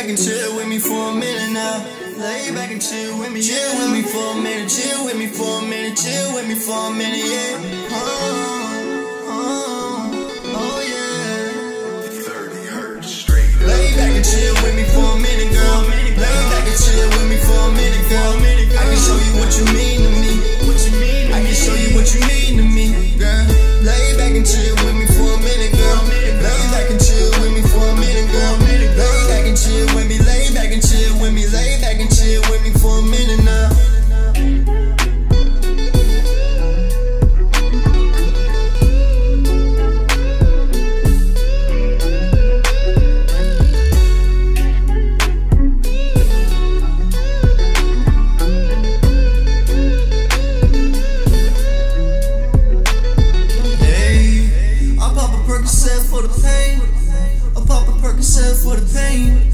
back and chill with me for a minute now. Lay back and chill with me, chill with me for a minute, chill with me for a minute, chill with me for a minute, yeah. Oh yeah. 30 hertz straight up. Lay back and chill with me for a minute, girl. Lay back and chill with me for a minute, girl. I can show you what you mean to me. I can show you what you mean to me, girl. Lay back and chill with me for a minute, girl. Lay back and chill with me for a minute, girl. Lay back and chill with me, lay back and chill with me, lay back and chill with me for a minute now. For the pain, I pop a Percocet for the pain.